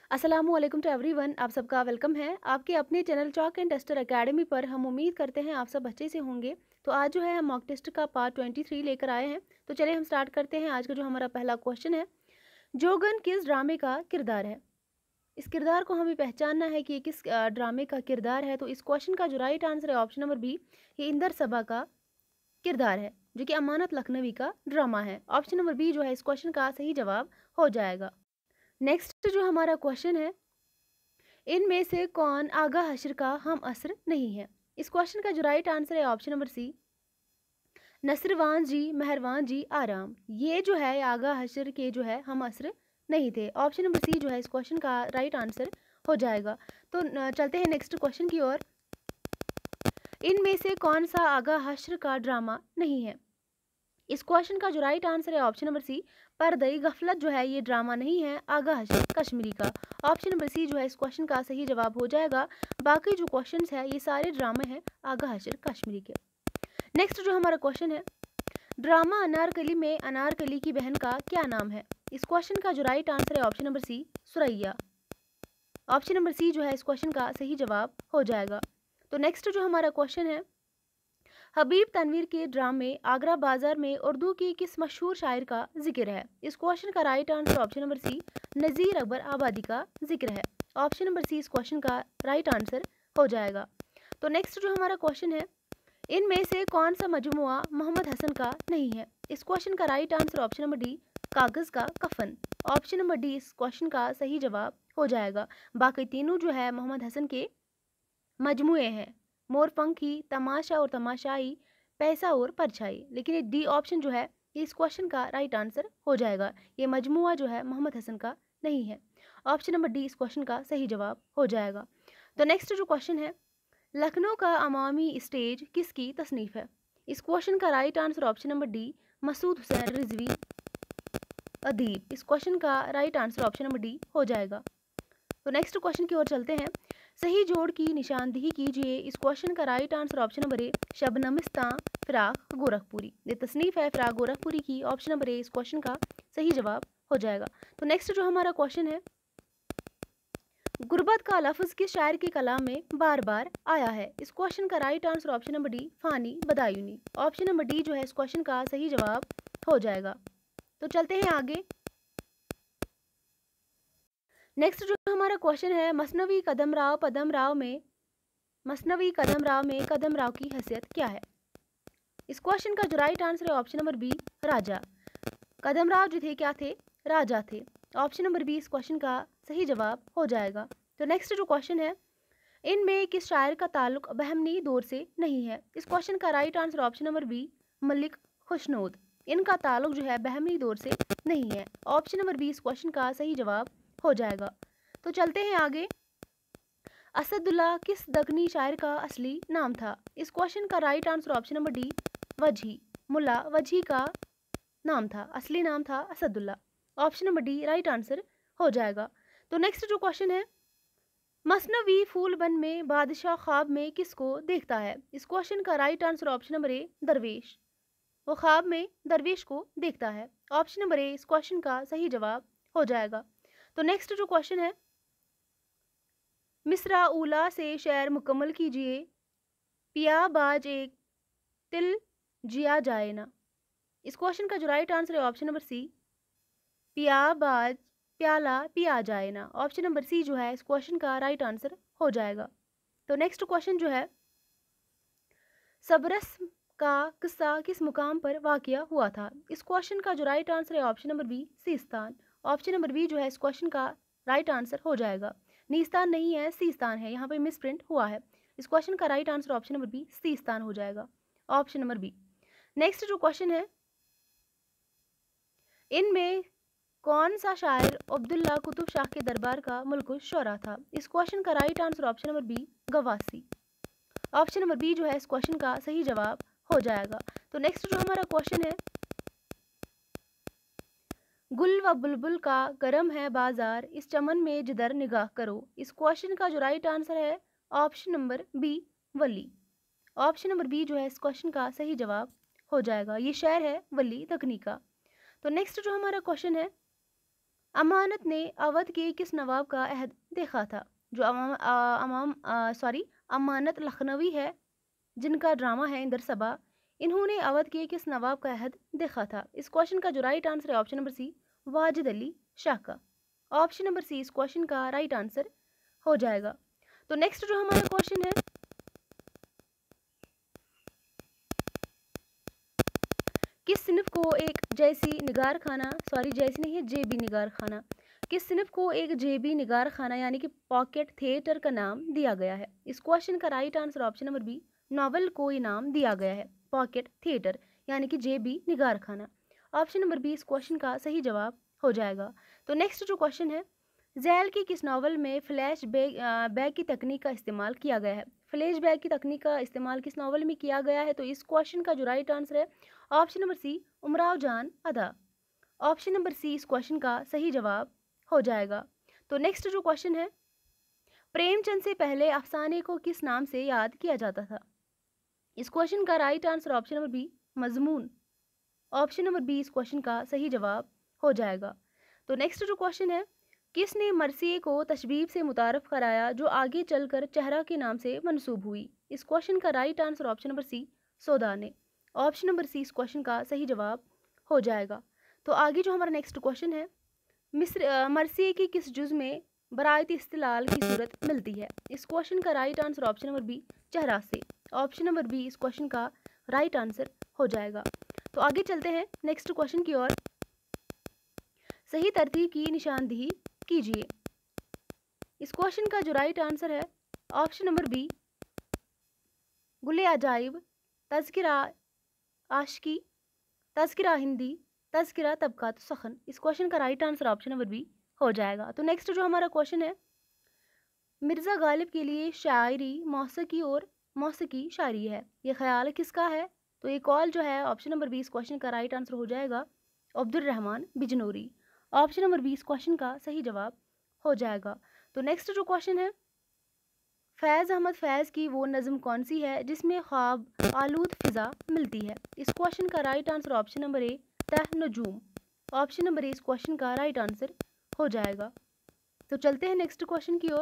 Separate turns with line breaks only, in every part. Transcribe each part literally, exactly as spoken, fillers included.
अस्सलामुअलैकुम to everyone. आप सबका वेलकम है आपके अपने channel chalk and tester academy पर। हम उम्मीद करते हैं आप सब अच्छे से होंगे। तो आज जो है हम मॉक टेस्ट का पार्ट ट्वेंटी थ्री लेकर आए हैं। तो चलिए हम स्टार्ट करते हैं। आज का जो हमारा पहला क्वेश्चन है, जोगन किस ड्रामे का किरदार है। इस किरदार को हमें पहचानना है कि ये किस ड्रामे का किरदार है। तो इस क्वेश्चन का जो राइट आंसर है ऑप्शन नंबर बी, ये इंदर सभा का किरदार है, जो कि अमानत लखनवी का ड्रामा है। ऑप्शन नंबर बी जो है इस क्वेश्चन का सही जवाब हो जाएगा। नेक्स्ट जो हमारा क्वेश्चन है, इनमें से कौन आगा हशर का हम असर नहीं है। इस क्वेश्चन का जो राइट आंसर है option number C, Nasarwan ji, Meherwan ji, Aram. ये जो है आगा हशर के जो है हम असर नहीं थे। ऑप्शन नंबर सी जो है इस क्वेश्चन का राइट आंसर हो जाएगा। तो चलते हैं नेक्स्ट क्वेश्चन की ओर। इनमें से कौन सा आगा हशर का ड्रामा नहीं है। इस क्वेश्चन का जो राइट आंसर है ऑप्शन नंबर सी, पर्दई गफलत जो है ये ड्रामा नहीं है आगा हशर कश्मीरी का। ऑप्शन नंबर सी जो है इस क्वेश्चन का सही जवाब हो जाएगा। बाकी जो क्वेश्चंस है ये सारे ड्रामे हैं आगा हशर कश्मीरी के। नेक्स्ट जो हमारा क्वेश्चन है, ड्रामा अनारकली में अनारकली की बहन का क्या नाम है। इस क्वेश्चन का जो राइट आंसर है option number C, Suraiya. Option number C जो है इस क्वेश्चन का सही जवाब हो जाएगा। तो नेक्स्ट जो हमारा क्वेश्चन है, हबीब तनवीर के ड्रामे आगरा बाजार में उर्दू की किस मशहूर शायर का जिक्र है। इस क्वेश्चन का right answer option number C, Nazeer Akbarabadi का जिक्र है। ऑप्शन नंबर सी इस क्वेश्चन का राइट आंसर हो जाएगा। तो नेक्स्ट जो हमारा क्वेश्चन है, इनमें से कौन सा मजमुआ मोहम्मद हसन का नहीं है। इस क्वेश्चन का right answer option number D, कागज़ का कफन। ऑप्शन नंबर डी इस क्वेश्चन का सही जवाब हो जाएगा। बाकी तीनों जो है मोहम्मद हसन के मजमुए हैं, मोरपंखी, तमाशा और तमाशाई, पैसा और परछाई। लेकिन ये डी ऑप्शन जो है ये इस क्वेश्चन का राइट आंसर हो जाएगा। ये मजमुआ जो है मोहम्मद हसन का नहीं है। ऑप्शन नंबर डी इस क्वेश्चन का सही जवाब हो जाएगा। तो नेक्स्ट जो क्वेश्चन है, लखनऊ का अवामी स्टेज किसकी तसनीफ है। इस क्वेश्चन का right answer option number D, Masood Hussain Rizvi Adeeb. इस क्वेश्चन का right answer option number D हो जाएगा। तो नेक्स्ट क्वेश्चन की ओर चलते हैं। सही जोड़ की निशानदेही कीजिए। इस क्वेश्चन का right answer option number A, Shabnamistan Firaq Gorakhpuri. ये तसनीफ है फिराक गोरखपुरी की। ऑप्शन नंबर ए इस क्वेश्चन का सही जवाब हो जाएगा। तो नेक्स्ट जो हमारा क्वेश्चन है, गुर्बत का लफ्ज़ किस शायर के कलाम में बार बार आया है। इस क्वेश्चन का right answer option number D, Fani Badayuni. Option number D जो है इस क्वेश्चन का सही जवाब हो जाएगा। तो चलते हैं आगे। नेक्स्ट जो हमारा क्वेश्चन है, मसनवी कदम राव पदम राव में मसनवी कदम राव में कदम राव की हैसियत क्या है। इस क्वेश्चन का जो राइट आंसर है ऑप्शन नंबर बी, राजा। कदम राव जो थे क्या थे, राजा थे। ऑप्शन नंबर बी इस क्वेश्चन का सही जवाब हो जाएगा। तो नेक्स्ट जो क्वेश्चन है, इनमें किस शायर का ताल्लुक बहमनी दौर से नहीं है। इस क्वेश्चन का right answer option number B, Malik Khushnood. इनका ताल्लुक जो है बहमनी दौर से नहीं है। ऑप्शन नंबर बी इस क्वेश्चन का सही जवाब हो जाएगा। तो चलते हैं आगे। असदुल्ला किस दक्कनी शायर का असली नाम था। इस क्वेश्चन का right answer option number D, Wajhi. Mulla Wajhi का नाम था, असली नाम था Asadullah. Option number D right answer हो जाएगा। तो नेक्स्ट जो क्वेश्चन है, मसनवी फूलबन में बादशाह ख्वाब में किसको देखता है। इस क्वेश्चन का right answer option number A, Darvesh. वो ख्वाब में दरवेश को देखता है। ऑप्शन नंबर ए इस क्वेश्चन का सही जवाब हो जाएगा। तो नेक्स्ट जो क्वेश्चन है, मिसरा उला से शेर मुकम्मल कीजिए। पिया बाज एक तिल जिया जाए ना। इस क्वेश्चन का जो राइट आंसर है ऑप्शन नंबर सी, पिया बाज प्याला पिया जाए ना। ऑप्शन नंबर सी जो है इस क्वेश्चन का राइट आंसर हो जाएगा। तो नेक्स्ट क्वेश्चन जो है, सबरस का किस्सा किस मुकाम पर वाक़या हुआ था। इस क्वेश्चन का जो राइट आंसर है option number B, Sistan. Option number B जो है इस क्वेश्चन का राइट आंसर हो जाएगा। नीस्तान नहीं है, सीस्तान है, यहाँ पे मिस प्रिंट हुआ है। इस क्वेश्चन का right answer option number B, Sistan हो जाएगा। Option number B. नेक्स्ट जो क्वेश्चन है, इनमें कौन सा शायर अब्दुल्ला कुतुब शाह के दरबार का मुल्कुल शोरा था। इस क्वेश्चन का right answer option number B, Ghawwasi. Option number B जो है इस क्वेश्चन का सही जवाब हो जाएगा। तो नेक्स्ट जो हमारा क्वेश्चन है, गुल व बुलबुल का गरम है बाजार, इस चमन में जिधर निगाह करो। इस क्वेश्चन का जो राइट आंसर है option number B, Wali. Option number B जो है इस क्वेश्चन का सही जवाब हो जाएगा। ये शेर है वली दक्कनी का। तो नेक्स्ट जो हमारा क्वेश्चन है, अमानत ने अवध के किस नवाब का अहद देखा था? जो अमाम अमाम सॉरी अमानत लखनवी है जिनका ड्रामा है इंदर सबा, इन्होंने अवध के किस नवाब का अहद देखा था? इस क्वेश्चन का जो राइट आंसर है option number C Wajid Ali Shah का। ऑप्शन नंबर सी इस क्वेश्चन का राइट आंसर हो जाएगा। तो नेक्स्ट जो हमारा क्वेश्चन है, किस सिनफ को एक जैसी निगार खाना सॉरी जैसी नहीं है जेबी निगार खाना किस सिनफ को एक जेबी निगार खाना यानी कि पॉकेट थिएटर का नाम दिया गया है? इस क्वेश्चन का right answer option number B novel को ये नाम दिया गया है पॉकेट थिएटर यानी कि जेबी निगार खाना। ऑप्शन नंबर बी इस क्वेश्चन का सही जवाब हो जाएगा। तो नेक्स्ट जो क्वेश्चन है, जैल की किस नावल में फ्लैश बैग बैग की तकनीक का इस्तेमाल किया गया है? फ्लैश बैग की तकनीक का इस्तेमाल किस नावल में किया गया है? तो इस क्वेश्चन का जो राइट आंसर है option number C Umrao Jaan Ada. Option number C इस क्वेश्चन का सही जवाब हो जाएगा। तो नेक्स्ट जो क्वेश्चन है, प्रेमचंद से पहले अफसाने को किस नाम से याद किया जाता था? इस क्वेश्चन का right answer option number B मजमून। ऑप्शन नंबर बी इस क्वेश्चन का सही जवाब हो जाएगा। तो नेक्स्ट जो क्वेश्चन है, किसने मरसिए को तशबीब से मुतारफ कराया जो आगे चलकर चेहरा के नाम से मंसूब हुई? इस क्वेश्चन का right answer option number C Sauda ने। ऑप्शन नंबर सी इस क्वेश्चन का सही जवाब हो जाएगा। तो आगे जो हमारा नेक्स्ट क्वेश्चन है, मिस्र मरसिए की किस जुज में बरायती इस्तिलाल की सूरत मिलती है? इस क्वेश्चन का right answer option number B चेहरा से। ऑप्शन नंबर बी इस क्वेश्चन का राइट आंसर हो जाएगा। तो आगे चलते हैं नेक्स्ट क्वेश्चन की ओर। सही तरतीब की निशानदेही कीजिए। इस क्वेश्चन का जो राइट आंसर है ऑप्शन नंबर बी गुले अजाइब, तज़किरा आशिकी, तज़किरा हिंदी, तज़किरा तबकात सखन। इस क्वेश्चन का right answer option number B हो जाएगा। तो नेक्स्ट जो हमारा क्वेश्चन है, मिर्ज़ा गालिब के लिए शायरी मौसीकी और मौसीकी शायरी है, ये ख्याल किसका है? तो ये कॉल जो है ऑप्शन नंबर बी इस क्वेश्चन का राइट आंसर हो जाएगा Abdul Rahman Bijnori. Option number B इस क्वेश्चन का सही जवाब हो जाएगा। तो नेक्स्ट जो क्वेश्चन है, फैज़ अहमद फैज़ की वो नज़म कौन सी है जिसमें ख्वाब आलूद फ़िज़ा मिलती है? इस क्वेश्चन का right answer option number A तह नजूम। ऑप्शन नंबर ए इस क्वेश्चन का राइट आंसर हो जाएगा। तो चलते हैं नेक्स्ट क्वेश्चन की ओर।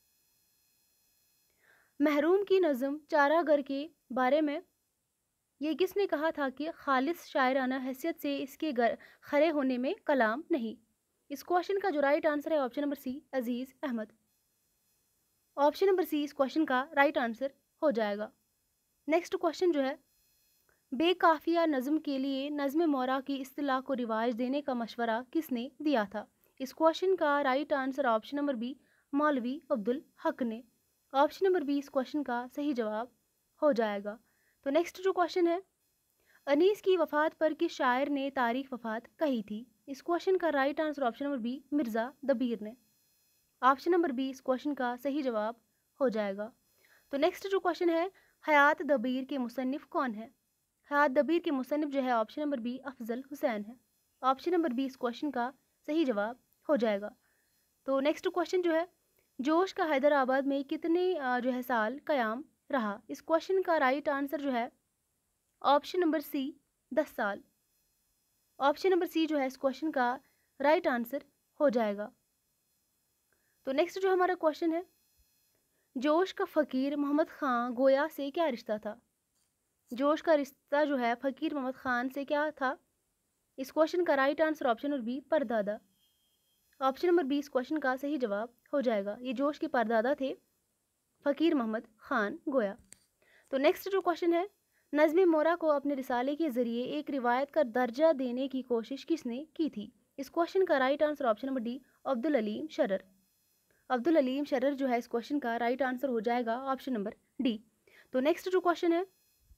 महरूम की नज़म चारागर के बारे में ये किसने कहा था कि खालिस शायराना हैसियत से इसके घर खड़े होने में कलाम नहीं? इस क्वेश्चन का जो राइट आंसर है option number C Aziz Ahmad. Option number C इस क्वेश्चन का राइट आंसर हो जाएगा। नेक्स्ट क्वेश्चन जो है, बेकाफिया नज़म के लिए नज़्म मोरा की इस्तिलाह को रिवाज देने का मशवरा किसने दिया था? इस क्वेश्चन का right answer option number B Maulvi Abdul Haq ने। ऑप्शन नंबर बी इस क्वेश्चन का सही जवाब हो जाएगा। तो नेक्स्ट जो क्वेश्चन है, अनीस की वफ़ात पर किस शायर ने तारीख वफ़ात कही थी? इस क्वेश्चन का right answer option number B Mirza Dabeer ने। ऑप्शन नंबर बी इस क्वेश्चन का सही जवाब हो जाएगा। तो नेक्स्ट जो क्वेश्चन है, हयात दबीर के मुसन्निफ कौन है? हयात दबीर के मुसन्निफ जो है option number B Afzal Hussain है। ऑप्शन नंबर बी इस क्वेश्चन का सही जवाब हो जाएगा। तो नेक्स्ट क्वेश्चन जो है, जोश का हैदराबाद में कितने जो है साल क़याम रहा? इस क्वेश्चन का राइट आंसर जो है ऑप्शन नंबर सी दस साल। ऑप्शन नंबर सी जो है इस क्वेश्चन का राइट आंसर हो जाएगा। तो नेक्स्ट जो हमारा क्वेश्चन है, जोश का फ़कीर मोहम्मद ख़ान गोया से क्या रिश्ता था? जोश का रिश्ता जो है फ़कीर मोहम्मद ख़ान से क्या था? इस क्वेश्चन का right answer option number B परदादा। ऑप्शन नंबर बी इस क्वेश्चन का सही जवाब हो जाएगा। ये जोश के परदादा थे फ़कीर मोहम्मद ख़ान गोया। तो नेक्स्ट जो क्वेश्चन है, नज़्म मोरा को अपने रिसाले के ज़रिए एक रिवायत का दर्जा देने की कोशिश किसने की थी? इस क्वेश्चन का right answer option number D Abdul Aleem Sharar. Abdul Aleem Sharar जो है इस क्वेश्चन का राइट आंसर हो जाएगा ऑप्शन नंबर डी। तो नेक्स्ट जो क्वेश्चन है,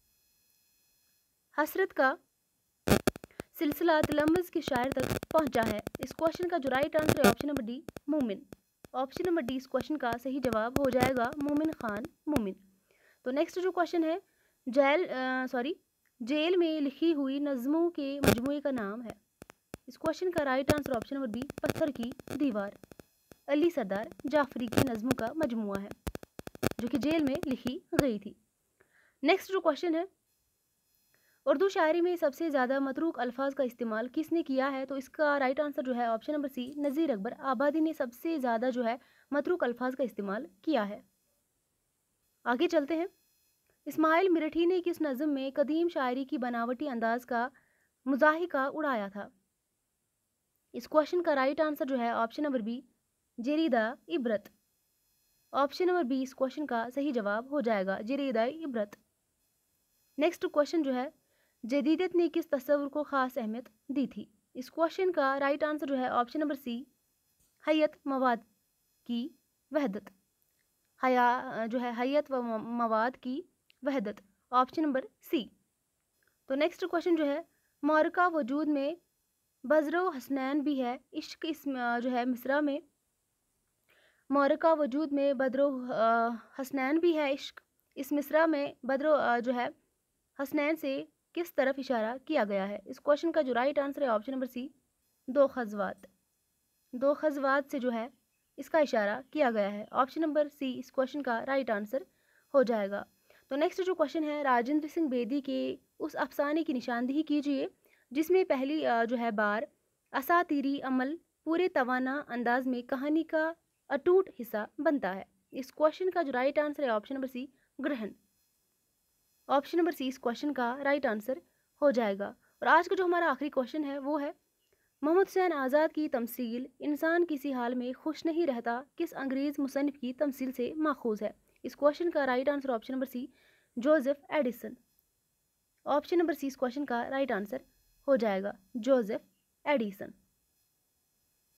हसरत का सिलसिला तलम्मुज़ के शायर तक पहुंचा है? इस क्वेश्चन का जो राइट आंसर है option number D Momin. Option number D इस क्वेश्चन का सही जवाब हो जाएगा मोमिन खान मोमिन। तो नेक्स्ट जो क्वेश्चन है, जेल सॉरी जेल में लिखी हुई नज़मों के मजमूए का नाम है? इस क्वेश्चन का right answer option number B पत्थर की दीवार। अली सरदार जाफरी की नज़मों का मजमुआ है जो कि जेल में लिखी गई थी। नेक्स्ट जो क्वेश्चन है, उर्दू शायरी में सबसे ज़्यादा मतरूक अल्फाज का इस्तेमाल किसने किया है? तो इसका राइट आंसर जो है option number C, Nazeer Akbarabadi ने सबसे ज़्यादा जो है मतरूक अल्फाज का इस्तेमाल किया है। आगे चलते हैं। इस्माइल मिरठी ने किस नज़म में कदीम शायरी की बनावटी अंदाज का मुजाहिका उड़ाया था? इस क्वेश्चन का राइट आंसर जो है option number B, Jarida Ibrat. Option number B इस क्वेश्चन का सही जवाब हो जाएगा, जरीदा इबरत। नेक्स्ट क्वेश्चन जो है, जदीदत ने किस तस्वुर को ख़ास अहमियत दी थी? इस क्वेश्चन का राइट आंसर जो है ऑप्शन नंबर सी, हयत मवाद की वहदत। हया जो है हयत व मवाद की वहदत, ऑप्शन नंबर सी। तो नेक्स्ट क्वेश्चन जो है, मारका वजूद में बजरो हसनैन भी है, इश्क इस जो है मिसरा में मारका वजूद में बदरो हसनैन भी है, इश्क इस मिसरा में बदरो जो है हसनैन से किस तरफ इशारा किया गया है? इस क्वेश्चन का जो राइट आंसर है ऑप्शन नंबर सी, दो खजवात। दो खजवात से जो है इसका इशारा किया गया है, ऑप्शन नंबर सी इस क्वेश्चन का राइट आंसर हो जाएगा। तो नेक्स्ट जो क्वेश्चन है, राजेंद्र सिंह बेदी के उस अफसाने की निशानदेही कीजिए जिसमें पहली जो है बार असातीरी अमल पूरे तवाना अंदाज में कहानी का अटूट हिस्सा बनता है। इस क्वेश्चन का जो राइट आंसर है ऑप्शन नंबर सी, ग्रहण। ऑप्शन नंबर सी इस क्वेश्चन का राइट आंसर हो जाएगा। और आज का जो हमारा आखिरी क्वेश्चन है वो है, मोहम्मद हुसैन आज़ाद की तमसील इंसान किसी हाल में खुश नहीं रहता किस अंग्रेज़ मुसन्निफ की तमसील से माखूज है? इस क्वेश्चन का right answer option number C, Joseph Addison. Option number C इस क्वेश्चन का राइट आंसर हो जाएगा, जोसेफ एडिसन।